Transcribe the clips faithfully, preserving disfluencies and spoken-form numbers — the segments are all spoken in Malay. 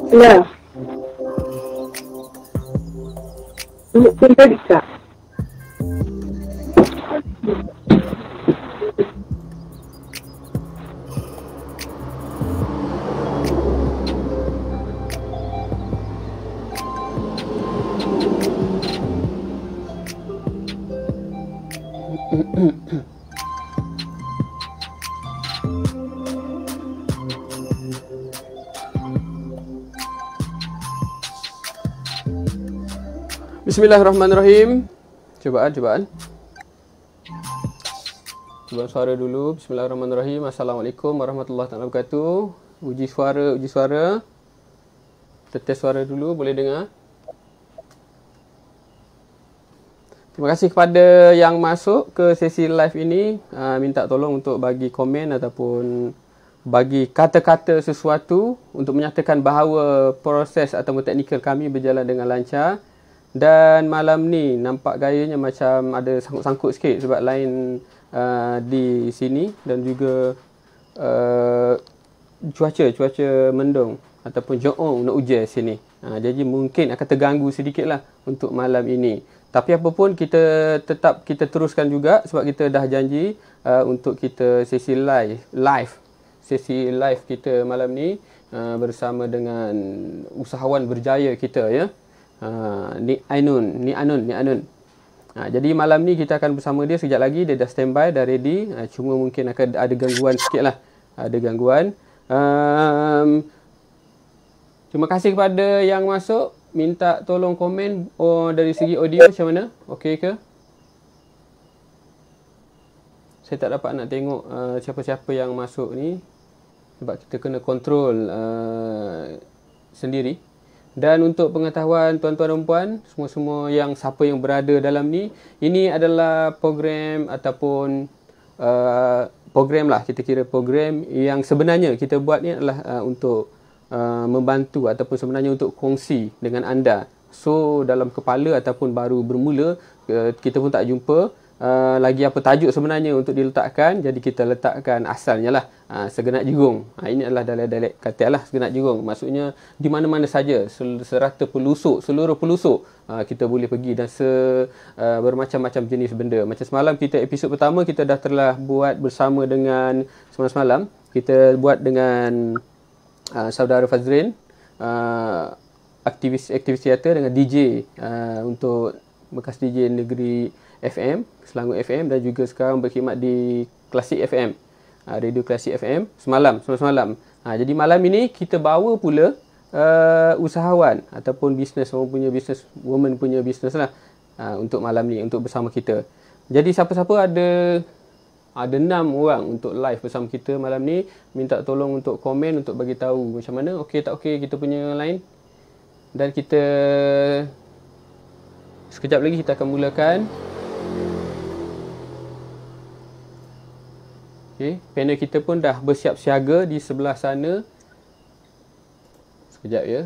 Ya. Mungkin tadi Kak. Bismillahirrahmanirrahim. Cubaan, cubaan. Cubaan suara dulu. Bismillahirrahmanirrahim. Assalamualaikum warahmatullahi wabarakatuh. Uji suara, uji suara. Kita test suara dulu, boleh dengar? Terima kasih kepada yang masuk ke sesi live ini. Uh, minta tolong untuk bagi komen ataupun bagi kata-kata sesuatu untuk menyatakan bahawa proses ataupun teknikal kami berjalan dengan lancar. Dan malam ni nampak gayanya macam ada sangkut-sangkut sikit sebab lain uh, di sini dan juga uh, cuaca cuaca mendung ataupun joong nak hujan sini. Uh, jadi mungkin akan terganggu sedikit lah untuk malam ini. Tapi apa pun kita tetap kita teruskan juga sebab kita dah janji uh, untuk kita sesi live live sesi live kita malam ni uh, bersama dengan usahawan berjaya kita ya. Uh, Nik Ainun, Nik Anun, Nik Anun. Uh, jadi malam ni kita akan bersama dia sekejap lagi. Dia dah standby, dah ready. Uh, cuma mungkin akan ada gangguan sikit lah. Ada gangguan. Um, terima kasih kepada yang masuk. Minta tolong komen oh, dari segi audio macam mana? Okey ke? Saya tak dapat nak tengok uh, siapa-siapa yang masuk ni. Sebab kita kena kontrol uh, sendiri. Dan untuk pengetahuan tuan-tuan dan puan, semua-semua yang siapa yang berada dalam ni, ini adalah program ataupun uh, program lah, kita kira program yang sebenarnya kita buat ni adalah uh, untuk uh, membantu ataupun sebenarnya untuk kongsi dengan anda. So dalam kepala ataupun baru bermula, uh, kita pun tak jumpa Uh, lagi apa tajuk sebenarnya untuk diletakkan, jadi kita letakkan asalnya lah uh, segenap jegung. Uh, ini adalah dialek-dialek kata lah, segenap jegung. Maksudnya di mana-mana saja, serata pelusuk, seluruh pelusuk uh, kita boleh pergi dan se, uh, bermacam-macam jenis benda. Macam semalam kita episod pertama kita dah telah buat bersama dengan semalam-semalam kita buat dengan uh, saudara Fazrin, uh, aktivis aktivis teater dengan D J uh, untuk bekas D J Negeri F M, Selangor F M dan juga sekarang berkhidmat di Klasik F M, Radio Klasik F M semalam, semalam. Ha, jadi malam ini kita bawa pula uh, usahawan ataupun bisnes, orang punya bisnes, woman punya bisnes lah uh, untuk malam ni, untuk bersama kita. Jadi siapa-siapa ada ada enam orang untuk live bersama kita malam ni, minta tolong untuk komen untuk bagi tahu macam mana, okey tak okey kita punya line. Dan kita sekejap lagi kita akan mulakan. Okay, panel kita pun dah bersiap siaga di sebelah sana. Sekejap ya.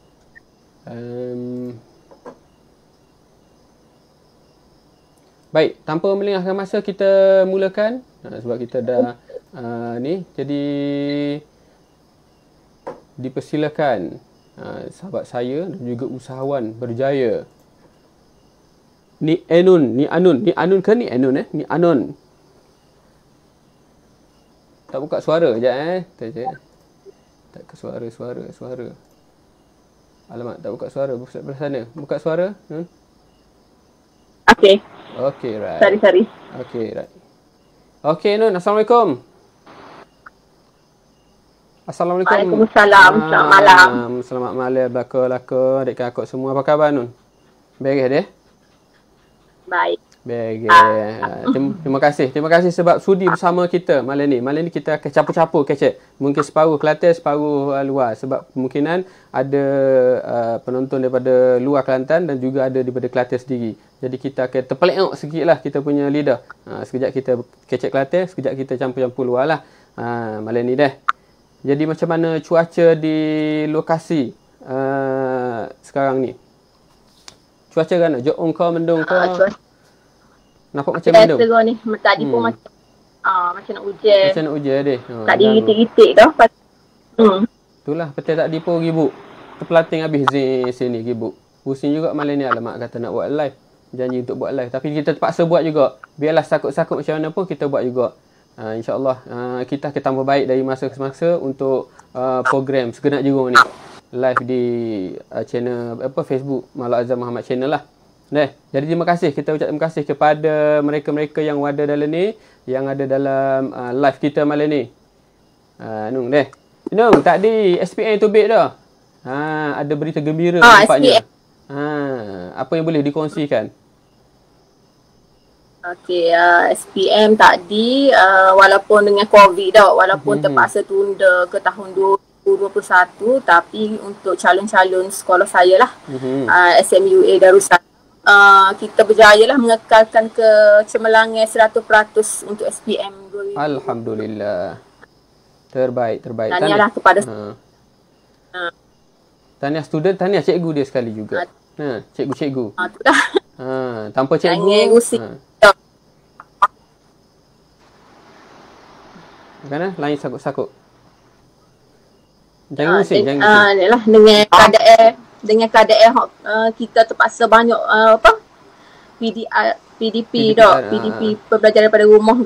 Um, baik, tanpa melengahkan masa kita mulakan. Ha, sebab kita dah uh, ni, jadi dipersilakan uh, sahabat saya dan juga usahawan berjaya. Ni Anun, ni Anun, ni Anun ke ni Anun eh? Ni Anun. Tak buka suara sekejap eh. Tak, tak ke suara, suara, suara. Alamak, tak buka suara. Belah sana. Buka suara. Hmm? Okay. Okay, right. Sorry, sorry. Okay, right. Okay, Nun. Assalamualaikum. Assalamualaikum. Waalaikumsalam. Ah, selamat malam. Selamat malam. Belaka-belaka. Adik kakak semua. Apa khabar, Nun? Beres deh? Baik. Baik. Ah. Terima, terima kasih. Terima kasih sebab sudi bersama kita malam ni. Malam ni kita akan campur-campur kecek. Mungkin separuh Kelantan, separuh uh, luar. Sebab kemungkinan ada uh, penonton daripada luar Kelantan dan juga ada daripada Kelantan sendiri. Jadi kita akan terpelengok sikit lah kita punya lidah. Uh, sekejap kita kecek Kelantan, sekejap kita campur-campur luar lah. Uh, malam ni dah. Jadi macam mana cuaca di lokasi uh, sekarang ni? Cuaca kan? Joong ke, mendung ke? Uh, Nampak macam mendung? Biasa ni. Tadi hmm. pun macam uh, macam nak hujan. Macam nak hujan deh. Oh, tak diritik-ritik dah. Hmm. Itulah, petai tak dipo ribut. terpelating habis Zin sini gibuk. Pusing juga malam ni, alamak kata nak buat live. Janji untuk buat live. Tapi kita terpaksa buat juga. Biarlah sakut-sakut macam mana pun kita buat juga. Uh, InsyaAllah uh, kita akan tambah baik dari masa ke masa untuk uh, program Segenap Jerung ni. Live di uh, channel apa Facebook Malak Azam Muhammad Channel lah. Nah, jadi terima kasih. Kita ucap terima kasih kepada mereka-mereka yang ada dalam ni, yang ada dalam uh, live kita malam ni. Ah, uh, Nung deh. Nung, tadi S P M Tobit dah. Ha, ada berita gembira oh, nampaknya. Ha, apa yang boleh dikongsikan? Okey, uh, S P M tadi uh, walaupun dengan COVID dah, walaupun hmm. terpaksa tunda ke tahun dua ribu dua puluh satu, tapi untuk calon-calon sekolah saya lah, hmm. uh, S M U A Darussalam, uh, kita berjaya lah mengekalkan kecemerlangan seratus peratus untuk S P M dua ribu. Alhamdulillah. Terbaik, terbaik. Tahniahlah kepada ha. uh. Tahniah student, tahniah cikgu dia sekali juga. Ha, cikgu-cikgu. Ha, tu dah. Ha, tanpa cikgu. Jangan ha. Kan lain sakut-sakut. Jangan usik, uh, jangan usik. Uh, yalah, dengan keadaan dengan keadaan uh, kita terpaksa banyak uh, apa? P D R, P D P dah, P D P uh, pembelajaran daripada rumah.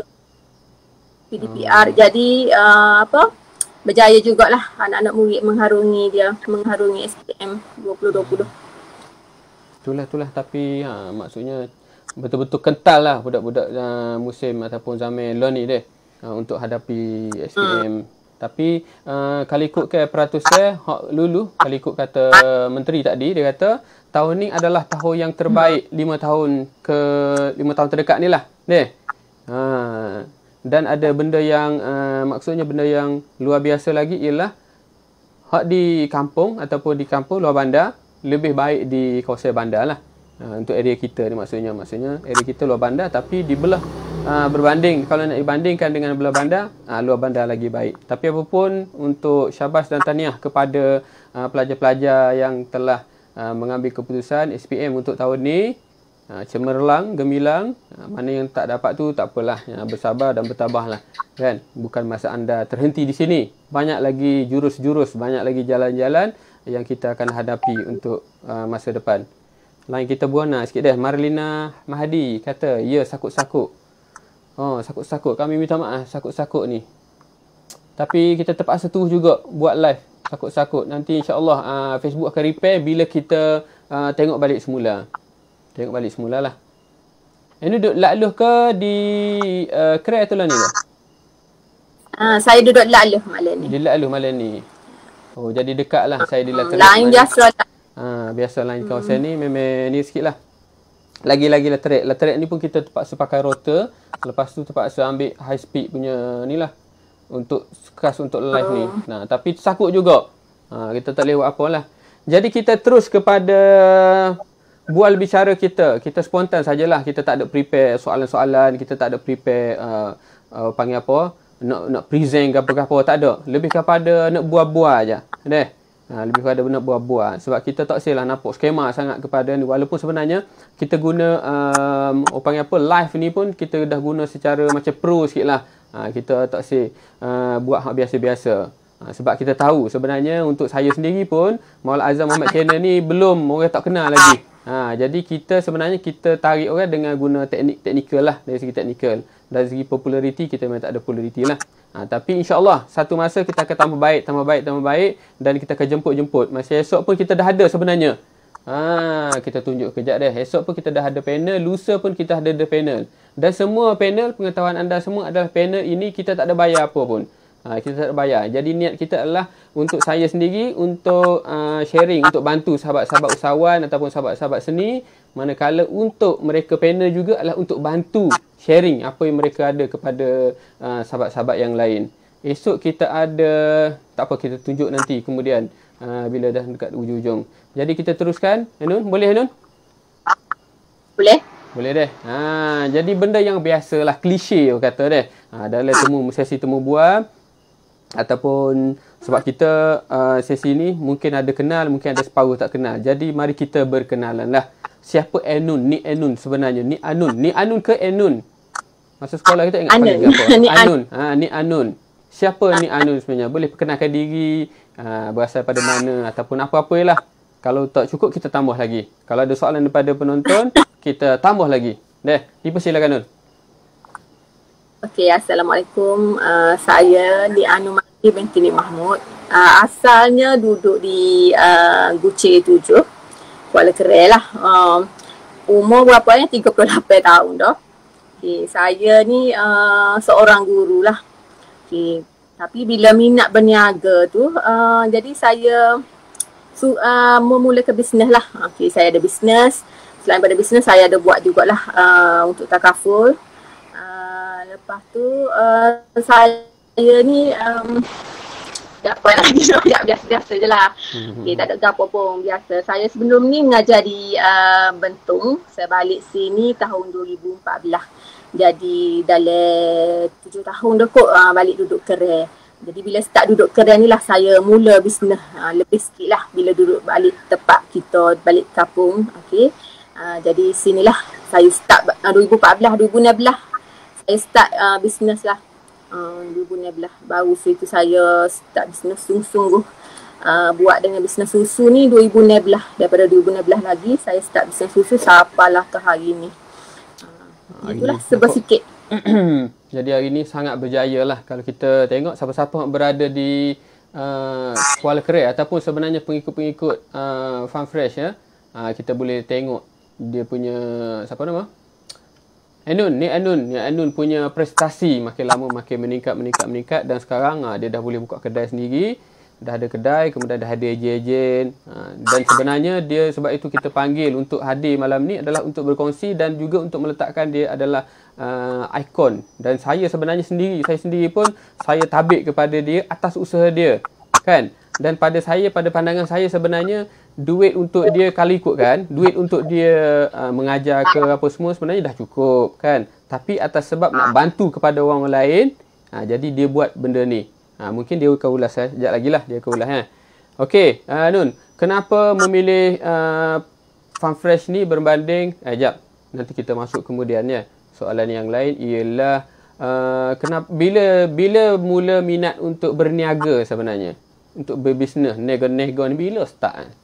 P D P R. Hmm. Jadi uh, apa? Berjaya jugalah anak-anak murid mengharungi dia, mengharungi S P M dua ribu dua puluh. Itulah, itulah. Tapi ha, maksudnya betul-betul kental lah budak-budak uh, musim ataupun zaman law ni deh. Uh, untuk hadapi S P M. Hmm. Tapi uh, kalau ikutkan peratusan hak lulu, kalau ikut kata uh, menteri tadi, dia kata tahun ni adalah tahun yang terbaik lima tahun ke lima tahun terdekat ni lah. Deh. Ha. Dan ada benda yang uh, maksudnya benda yang luar biasa lagi ialah hak di kampung ataupun di kampung luar bandar lebih baik di kawasan bandar lah. Uh, untuk area kita ni maksudnya maksudnya area kita luar bandar tapi dibelah uh, berbanding kalau nak dibandingkan dengan belah bandar uh, luar bandar lagi baik. Tapi apapun untuk syabas dan tahniah kepada uh, pelajar-pelajar yang telah uh, mengambil keputusan S P M untuk tahun ni. uh, cemerlang, gemilang. uh, mana yang tak dapat tu tak apalah, uh, bersabar dan bertabahlah kan. Bukan masa anda terhenti di sini. Banyak lagi jurus-jurus, banyak lagi jalan-jalan yang kita akan hadapi untuk uh, masa depan. Lain kita buana sikit dah. Marlina Mahdi kata, ya sakut-sakut. Oh, sakut-sakut. Kami minta maaf sakut-sakut ni. Tapi kita terpaksa terus juga buat live sakut-sakut. Nanti insya-Allah uh, Facebook akan repair bila kita uh, tengok balik semula. Tengok balik semula lah. Ini duduk Lakluh ke di uh, Kerai atau lah ni lah? Uh, saya duduk Lakluh malam ni. Di Lakluh malam ni. Oh, jadi dekat lah. Uh, saya di Lakluh. Lain biasa lah. Ha, biasa lain kawasan hmm. ni memang ni sikit lah. Lagi-lagi laterik. Laterik ni pun kita terpaksa pakai rotor. Lepas tu terpaksa ambil high speed punya ni lah. Untuk khas untuk live hmm. ni. Nah, tapi sakut juga. Ha, kita tak boleh buat apa lah. Jadi kita terus kepada bual bicara kita. Kita spontan sajalah. Kita tak ada prepare soalan-soalan. Kita tak ada prepare uh, uh, panggil apa. Nak nak present ke apa-apa. Tak ada. Lebih kepada nak buah-buah je. Deh. Ha, lebih kepada benda buah-buah. Sebab kita tak silah nampak skema sangat kepada ni. Walaupun sebenarnya kita guna um, orang panggil apa, live ni pun kita dah guna secara macam pro sikit lah. Ha, kita tak sih uh, buat hak biasa-biasa. Ha, sebab kita tahu sebenarnya untuk saya sendiri pun Maulana Azam Muhammad Channel ni belum orang tak kenal lagi. Ha, jadi kita sebenarnya kita tarik orang dengan guna teknik teknikal lah. Dari segi teknikal. Dari segi populariti kita memang tak ada populariti lah. Ha, tapi insyaAllah satu masa kita akan tambah baik, tambah baik, tambah baik. Dan kita akan jemput-jemput. Masa esok pun kita dah ada sebenarnya. Ha, kita tunjuk kejap dah. Esok pun kita dah ada panel. Lusa pun kita ada ada panel. Dan semua panel, pengetahuan anda semua adalah panel ini kita tak ada bayar apa pun. Ha, kita tak ada bayar. Jadi niat kita adalah untuk saya sendiri, untuk uh, sharing, untuk bantu sahabat-sahabat usahawan ataupun sahabat-sahabat seni. Manakala untuk mereka panel juga adalah untuk bantu sharing apa yang mereka ada kepada uh, sahabat-sahabat yang lain. Esok kita ada, tak apa kita tunjuk nanti kemudian uh, bila dah dekat ujung-ujung. Jadi kita teruskan. Hanun, boleh Hanun? Boleh. Boleh deh. Ha, jadi benda yang biasalah, klise orang kata deh. Ha, dalam temu sesi temu bual ataupun sebab kita uh, sesi ni mungkin ada kenal, mungkin ada separuh tak kenal. Jadi mari kita berkenalan lah. Siapa Enun? Ni Enun sebenarnya. Ni Anun. Ni Anun ke Enun? Masa sekolah kita ingat Anun. apa? Ni Anun. Ha, ni Anun. siapa ni Anun sebenarnya? Boleh perkenalkan diri, uh, berasal pada mana ataupun apa-apalah. Kalau tak cukup, kita tambah lagi. Kalau ada soalan daripada penonton, kita tambah lagi. Deh, dipersilakan Anun. Okey, Assalamualaikum. Uh, saya di Anun Mati binti Nik Mahmud. Uh, asalnya duduk di uh, Gucci tujuh, Kuala Kerai lah. Uh, umur berapa ni? tiga puluh lapan tahun dah. Okay, saya ni uh, seorang guru lah. Okay. Tapi bila minat berniaga tu, uh, jadi saya su, uh, memulakan bisnes lah. Okay, saya ada bisnes. Selain pada bisnes, saya ada buat jugalah uh, untuk takaful. Uh, lepas tu, uh, saya ni um, tak apa lagi, biasa-biasa je lah. Okay, tak ada apa pun, biasa. Saya sebelum ni mengajar di uh, Bentong. Saya balik sini tahun dua ribu empat belas. Jadi dalam tujuh tahun dah kot uh, balik duduk Kerai. Jadi bila start duduk Kerai ni lah saya mula bisnes uh, lebih sikit lah bila duduk balik tempat kita, balik kampung. Okay. Uh, jadi sinilah saya start uh, dua ribu empat belas, dua ribu enam belas saya start uh, bisnes lah. Uh, dua ribu enam belas baru situ saya start bisnes sungguh-sungguh. Uh, buat dengan bisnes susu ni dua ribu enam belas. Daripada dua ribu enam belas lagi saya start bisnes susu sampailah ke hari ni. Uh, itulah sebab sikit. Jadi hari ni sangat berjaya lah kalau kita tengok siapa-siapa yang berada di uh, Kuala Kerai ataupun sebenarnya pengikut-pengikut uh, Farm Fresh ya. Uh, kita boleh tengok dia punya siapa nama? Anun, ni Anun, ni Anun punya prestasi makin lama makin meningkat meningkat meningkat dan sekarang uh, dia dah boleh buka kedai sendiri. Dah ada kedai, kemudian dah ada ejen-ejen. Uh, dan sebenarnya dia sebab itu kita panggil untuk hadir malam ni adalah untuk berkongsi dan juga untuk meletakkan dia adalah uh, ikon. Dan saya sebenarnya sendiri, saya sendiri pun saya tabik kepada dia atas usaha dia. Kan? Dan pada saya, pada pandangan saya sebenarnya duit untuk dia kalau ikutkan, duit untuk dia uh, mengajar ke apa semua sebenarnya dah cukup. Kan? Tapi atas sebab nak bantu kepada orang lain, uh, jadi dia buat benda ni. Ha, mungkin dia akan ulas eh. Sekejap lagi lah dia akan ulas eh. Okey, uh, Nun, kenapa memilih uh, Farm Fresh ni berbanding eh jap, nanti kita masuk kemudiannya. Soalan yang lain ialah uh, kenapa bila bila mula minat untuk berniaga sebenarnya? Untuk berbisnes, nego-nego ni bila start eh?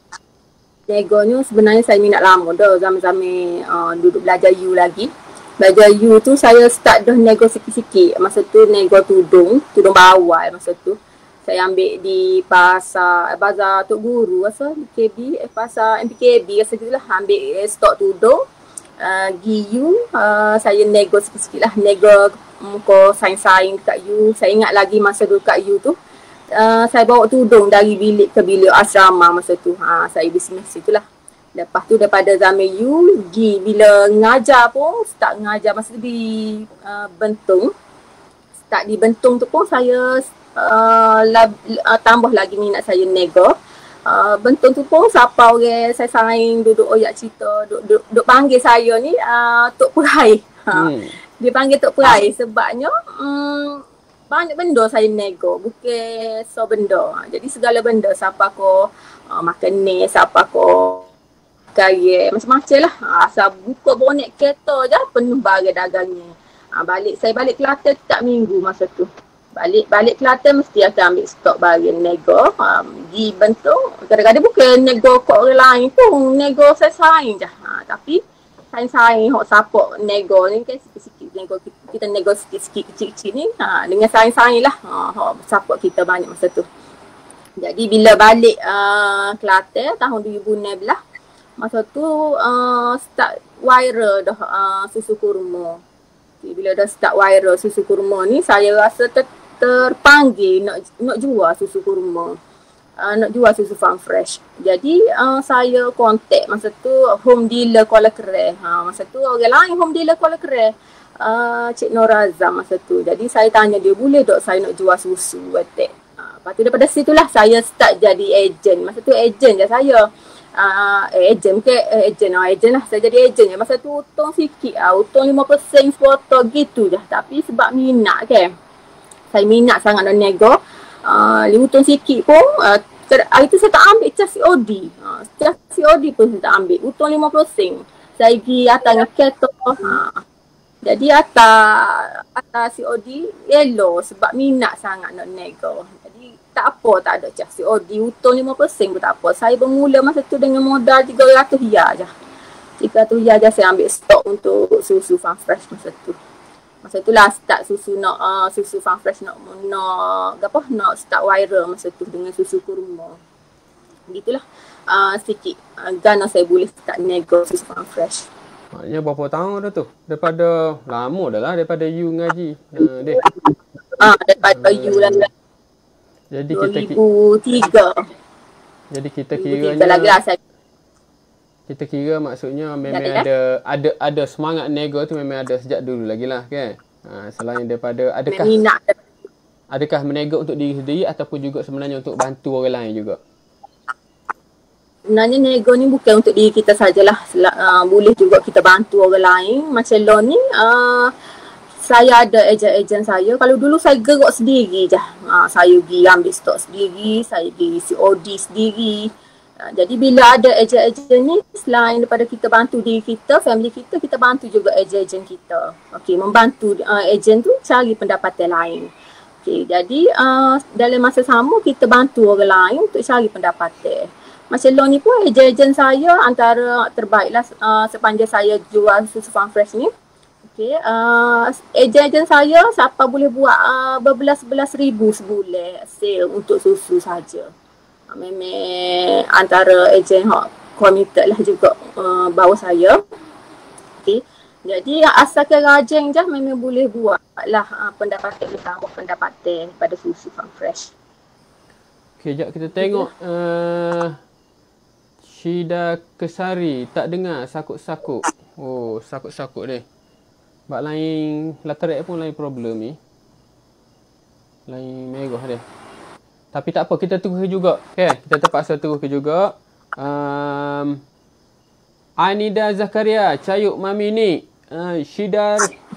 Nego ni sebenarnya saya minat lama dah, zaman-zaman uh, duduk belajar U lagi. Belajar U tu saya start dah nego sikit-sikit. Masa tu nego tudung, tudung bawal masa tu. Saya ambil di pasar, bazar Tok Guru rasa, B K B, eh, pasar M P K B rasa gitulah. Ambil eh, stok tudung, uh, pergi U, uh, saya nego sikit-sikit lah. Nego muka saing-saing dekat U. Saya ingat lagi masa dulu kat U tu, uh, saya bawa tudung dari bilik ke bilik asrama masa tu. Ha, saya bisnes itulah. Lepas tu daripada zaman U, pergi bila ngajar pun, start ngajar masa tu di uh, Bentong. Start di Bentong tu pun saya uh, lab, uh, tambah lagi minat saya nego. Uh, Bentong tu pun siapa orang saya saing duduk oyak cerita, duduk, duduk, duduk panggil saya ni uh, Tok Perai. Ha. Hmm. Dia panggil Tok Perai sebabnya um, banyak benda saya nego, bukan so benda. Jadi segala benda, siapa ko uh, makan ni, siapa ko kaya, macam-macam lah. Ha, asal buka bonek kereta je, penuh barang dagangnya. Ha, balik, saya balik Kelantan tak minggu masa tu. Balik balik Kelantan mesti akan ambil stok barang nego. Ha, di Bentong, kadang-kadang bukan nego kat orang lain pun, nego saya saing je. Ha, tapi saing-saing hok support nego ni kan sikit-sikit. Nego, kita nego sikit-sikit kecil-kecil ni. Ha, dengan saing-saing lah. Ha, hok support kita banyak masa tu. Jadi bila balik uh, Kelantan tahun dua ribu enam belas, masa tu uh, start viral dah uh, susu kurma. Okay, bila dah start viral susu kurma ni, saya rasa ter- terpanggil nak nak jual susu kurma. Uh, nak jual susu Farm Fresh. Jadi uh, saya kontak masa tu home dealer Kuala Kerai. Ha, masa tu orang lain home dealer Kuala Kerai. Uh, Cik Norazam masa tu. Jadi saya tanya dia, boleh tak saya nak jual susu wetek. Uh, lepas tu daripada situlah saya start jadi ejen. Masa tu ejen je saya. Uh, ejen ke eh, ejen lah ejen lah saya jadi ejen je. Masa tu untung sikit lah, untung lima peratus sepotong gitu je. Tapi sebab minat kan, saya minat sangat nak nego, uh, untung sikit pun uh, hari tu saya tak ambil cas C O D. uh, Cas C O D pun saya tak ambil, untung lima peratus. Saya pergi atas dengan kereta. uh, Jadi atas atas C O D elok sebab minat sangat nak nego. Jadi tak apa tak ada cah C O D hutang lima peratus pun tak apa. Saya bermula masa tu dengan modal tiga ratus riyal je. tiga ratus riyal je saya ambil stok untuk susu Farm Fresh masa tu. Masa tu lah start susu nak uh, susu Farm Fresh nak nak apa nak start viral masa tu dengan susu kurma. Gitulah uh, sedikit uh, gana saya boleh start nego susu Farm Fresh. Maknanya berapa tahun dah tu? Daripada lama dah lah daripada you ngaji. Uh, deh. Ah, daripada uh, you lah. Jadi dua kita ribu tiga. Jadi kita dua ribu tiga kiranya lagi lah saya. Kita kira maksudnya memang Ya, ya. ada ada ada semangat nego tu memang ada sejak dulu lagi lah kan. Ha, selain daripada adakah Minat. adakah menego untuk diri sendiri ataupun juga sebenarnya untuk bantu orang lain juga? Sebenarnya nego ni bukan untuk diri kita sajalah. Sel- uh, boleh juga kita bantu orang lain. Macam loan ni uh, saya ada ejen-ejen saya. Kalau dulu saya gerak sendiri je. Uh, saya pergi ambil stok sendiri, saya pergi C O D sendiri. Uh, jadi bila ada ejen-ejen ni, selain daripada kita bantu diri kita, family kita, kita bantu juga ejen-ejen kita. Okey, membantu uh, ejen tu cari pendapatan lain. Okey, jadi uh, dalam masa sama kita bantu orang lain untuk cari pendapatan. Macam long ni pun ejen-ejen saya antara terbaiklah uh, sepanjang saya jual susu Farm Fresh ni. Okey, uh, ejen-ejen saya siapa boleh buat uh, berbelas-belas ribu sebulan sale untuk susu saja. Uh, memang antara ejen hak committed lah juga uh, bawah saya. Okey. Jadi asalkan rajin je memang boleh buat lah uh, pendapatan tambah pendapatan pada susu Farm Fresh. Okey, jap kita tengok uh, Syida Kesari tak dengar sakut-sakut. Oh, sakut-sakut dia. Bak lain lateral pun lain problem ni. Lain merah dia. Tapi tak apa, kita tunggu juga. Okay, kita terpaksa tunggu juga. Um, Anida Zakaria, Cayuk Mami ni. Uh, Syida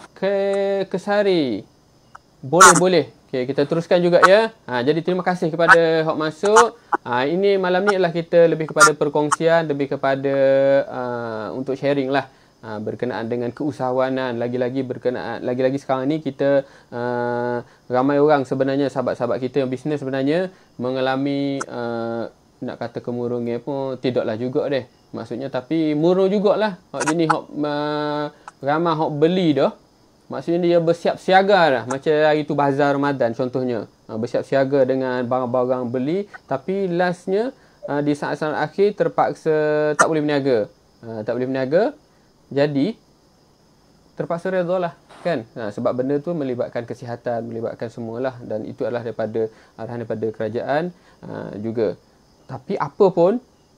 Ke Kesari. Boleh, boleh. Okay, kita teruskan juga ya. Ha, jadi terima kasih kepada hok masuk. Ha, ini malam ni adalah kita lebih kepada perkongsian, lebih kepada uh, untuk sharing lah. Uh, berkenaan dengan keusahawanan, lagi-lagi berkenaan lagi-lagi sekarang ni kita uh, ramai orang sebenarnya sahabat-sahabat kita yang bisnes sebenarnya mengalami uh, nak kata kemurungan pun tidaklah juga deh maksudnya, tapi murung jugalah hak jenis hak uh, ramai hak beli dah, maksudnya dia bersiap siaga dah macam hari tu bazar Ramadan contohnya, uh, bersiap siaga dengan barang-barang beli, tapi lastnya uh, di saat-saat akhir terpaksa tak boleh berniaga, uh, tak boleh berniaga. Jadi terpaksa redha lah kan, ha, sebab benda tu melibatkan kesihatan, melibatkan semualah, dan itu adalah daripada arahan daripada kerajaan ha, juga. Tapi apa pun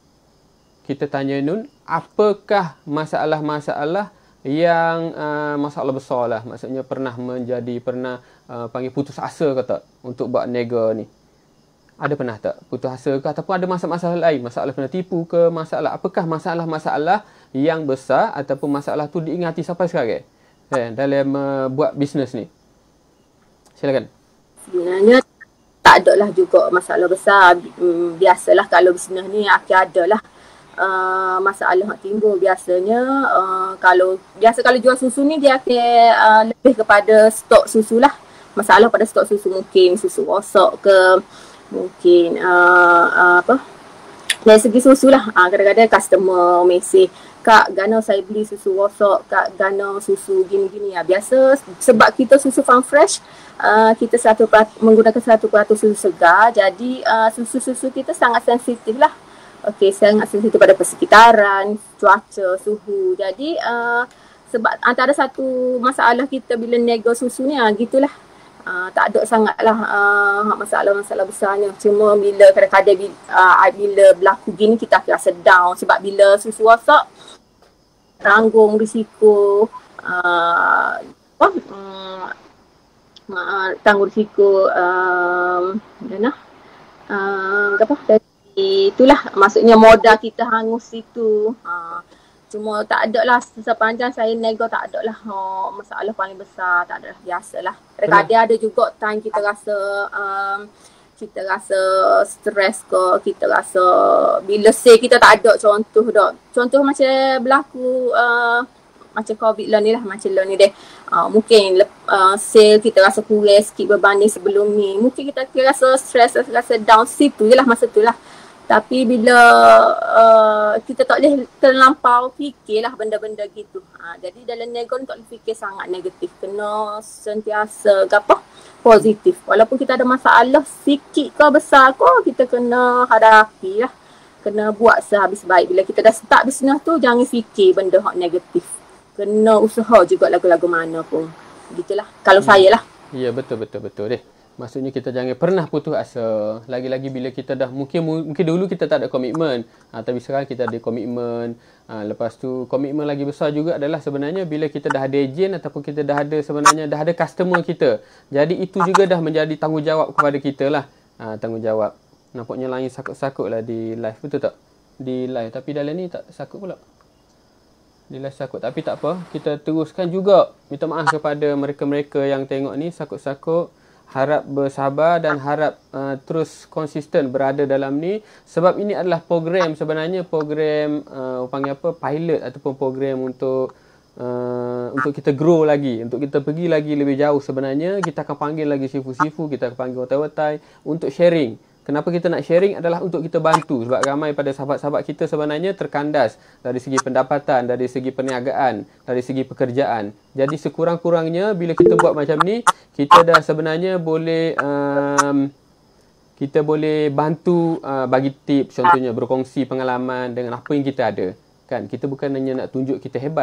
kita tanya Nun, apakah masalah-masalah yang uh, masalah besar lah, maksudnya pernah menjadi pernah uh, panggil putus asa ke tak untuk buat niaga ni? Ada pernah tak putus asa ke, ataupun ada masalah-masalah lain, masalah kena tipu ke, masalah apakah masalah-masalah yang besar ataupun masalah tu diingati sampai sekarang eh, dalam uh, buat bisnes ni? Silakan. Sebenarnya tak ada lah juga masalah besar. Biasalah kalau bisnes ni akan ada lah uh, masalah yang timbul. Biasanya uh, kalau biasa kalau jual susu ni dia akan uh, lebih kepada stok susu lah. Masalah pada stok susu mungkin susu rosak ke, mungkin uh, uh, apa dari segi susu lah. Uh, kadang-kadang customer mesej, Kak, gana saya beli susu rosak, Kak, gana susu gini-gini. Ya, biasa sebab kita susu Farm Fresh, uh, kita satu menggunakan seratus peratus susu segar. Jadi uh, susu-susu kita sangat sensitif lah. Okey, sangat sensitif pada persekitaran, cuaca, suhu. Jadi uh, sebab antara satu masalah kita bila nego susu ni, uh, gitulah. Uh, tak ada sangatlah uh, masalah-masalah besarnya. Cuma bila kadang-kadang bila, uh, bila berlaku gini kita akan rasa down. Sebab bila susu rosak, tanggung risiko uh, apa um, uh, tanggung risiko um, dan uh, apa dari itulah, maksudnya modal kita hangus itu. Uh, cuma tak ada lah sepanjang saya nego, tak ada lah oh, masalah paling besar, tak ada lah, biasalah. Kadang-kadang ada juga time kita rasa um, kita rasa stres ke, kita rasa bila say kita tak ada contoh dah. Contoh macam berlaku uh, macam COVID lah ni lah, macam lah ni deh. Uh, mungkin uh, sale kita rasa kurang sikit berbanding sebelum ni. Mungkin kita rasa stress, rasa, rasa down, situ je lah masa tu lah. Tapi bila uh, kita tak boleh terlampau fikirlah benda-benda gitu. Ha, jadi dalam nego ni tak boleh fikir sangat negatif. Kena sentiasa apa? Positif. Walaupun kita ada masalah sikit ke besar ke, kita kena hadapi lah. Kena buat sehabis baik. Bila kita dah start bisnes tu, jangan fikir benda hak negatif. Kena usaha juga lagu-lagu mana pun. Begitulah. Kalau hmm. saya lah. Ya, betul-betul-betul deh. Maksudnya kita jangan pernah putus asa. Lagi-lagi bila kita dah, mungkin mungkin dulu kita tak ada komitmen. Ha, tapi sekarang kita ada komitmen. Ha, lepas tu komitmen lagi besar juga adalah sebenarnya bila kita dah ada ejen ataupun kita dah ada sebenarnya dah ada customer kita. Jadi itu juga dah menjadi tanggungjawab kepada kita lah. Ha, tanggungjawab. Nampaknya lain sakut-sakut lah di live. Betul tak? Di live. Tapi dalam ni tak sakut pula. Di live sakut. Tapi tak apa. Kita teruskan juga. Minta maaf kepada mereka-mereka yang tengok ni sakut-sakut. Harap bersabar dan harap uh, terus konsisten berada dalam ni. Sebab ini adalah program sebenarnya. Program uh, panggil apa? Pilot ataupun program untuk uh, untuk kita grow lagi. Untuk kita pergi lagi lebih jauh sebenarnya. Kita akan panggil lagi sifu-sifu. Kita akan panggil watai-watai untuk sharing. Kenapa kita nak sharing adalah untuk kita bantu. Sebab ramai pada sahabat-sahabat kita sebenarnya terkandas dari segi pendapatan, dari segi perniagaan, dari segi pekerjaan. Jadi sekurang-kurangnya bila kita buat macam ni, kita dah sebenarnya boleh um, kita boleh bantu uh, bagi tips, contohnya berkongsi pengalaman dengan apa yang kita ada. Kan? Kita bukan hanya nak tunjuk kita hebat.